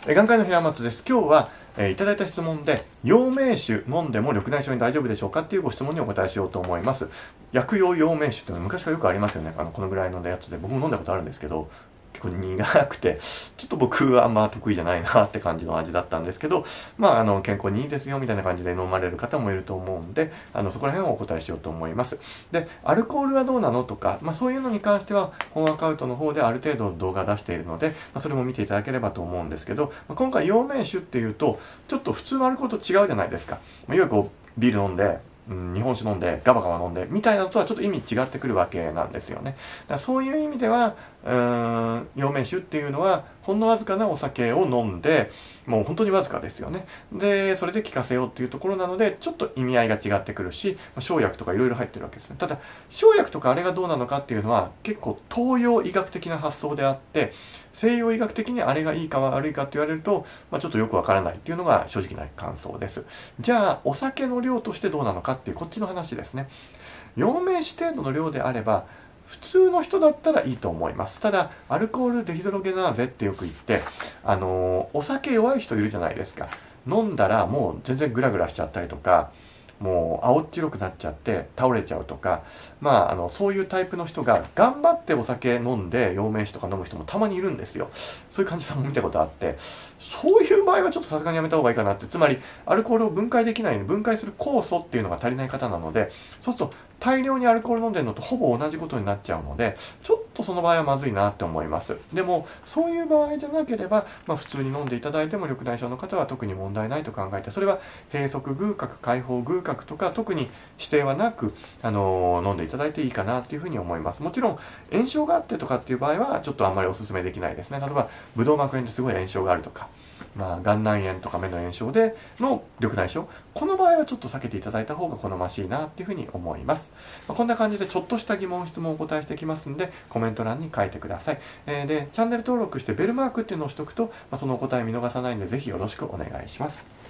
眼科医の平松です。今日は、いただいた質問で、陽明酒飲んでも緑内障に大丈夫でしょうかっていうご質問にお答えしようと思います。薬用陽明酒っていうのは昔からよくありますよね。このぐらいのやつで。僕も飲んだことあるんですけど、結構苦くて、ちょっと僕はあんま得意じゃないなって感じの味だったんですけど、健康にいいですよみたいな感じで飲まれる方もいると思うんで、そこら辺をお答えしようと思います。で、アルコールはどうなのとか、そういうのに関しては、本アカウントの方である程度動画出しているので、それも見ていただければと思うんですけど、今回陽明酒っていうと、ちょっと普通のアルコールと違うじゃないですか。いわゆるビール飲んで、日本酒飲んでガバガバ飲んでみたいなのとはちょっと意味違ってくるわけなんですよね。だからそういう意味では陽明酒っていうのはほんのわずかなお酒を飲んでもう本当にわずかですよね。でそれで効かせようっていうところなのでちょっと意味合いが違ってくるし生薬とかいろいろ入ってるわけですね。ただ生薬とかあれがどうなのかっていうのは結構東洋医学的な発想であって西洋医学的にあれがいいか悪いかって言われると、ちょっとよくわからないっていうのが正直な感想です。じゃあお酒の量としてどうなのかっていうこっちの話ですね。陽明酒程度の量であれば普通の人だったらいいと思います。ただアルコールデヒドロゲナーゼってよく言ってお酒弱い人いるじゃないですか。飲んだらもう全然グラグラしちゃったりとかもう青っ白くなっちゃって倒れちゃうとかそういうタイプの人が頑張ってお酒飲んで陽明酒とか飲む人もたまにいるんですよ。そういう患者さんも見たことあってそういう場合はちょっとさすがにやめた方がいいかなって。つまりアルコールを分解できない分解する酵素っていうのが足りない方なのでそうすると大量にアルコール飲んでるのとほぼ同じことになっちゃうのでちょっとその場合はまずいなって思います。でもそういう場合じゃなければ、普通に飲んでいただいても緑内障の方は特に問題ないと考えてそれは閉塞隅角開放隅角とか特に指定はなく、飲んでいただいていいかなっていうふうに思います。もちろん炎症があってとかっていう場合はちょっとあんまりお勧めできないですね。例えばブドウ膜炎ですごい炎症があるとか眼内炎とか目の炎症での緑内障この場合はちょっと避けていただいた方が好ましいなっていうふうに思います。こんな感じでちょっとした疑問質問をお答えしていきますんでコメント欄に書いてください。でチャンネル登録してベルマークっていうのを押しておくと、そのお答え見逃さないんでぜひよろしくお願いします。